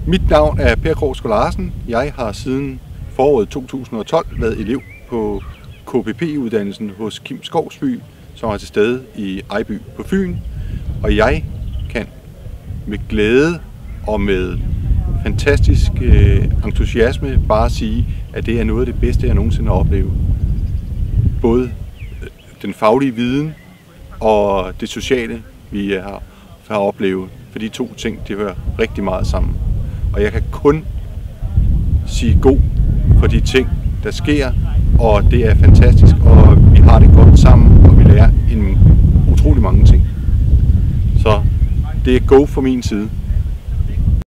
Mit navn er Krogsgaard Larsen. Jeg har siden foråret 2012 været elev på KPP-uddannelsen hos Kim Skovsby, som er til stede i Ejby på Fyn. Og jeg kan med glæde og med fantastisk entusiasme bare sige, at det er noget af det bedste, jeg nogensinde har oplevet. Både den faglige viden og det sociale, vi har oplevet. For de to ting, det hører rigtig meget sammen. Og jeg kan kun sige god for de ting, der sker, og det er fantastisk, og vi har det godt sammen, og vi lærer utrolig mange ting. Så det er go fra min side.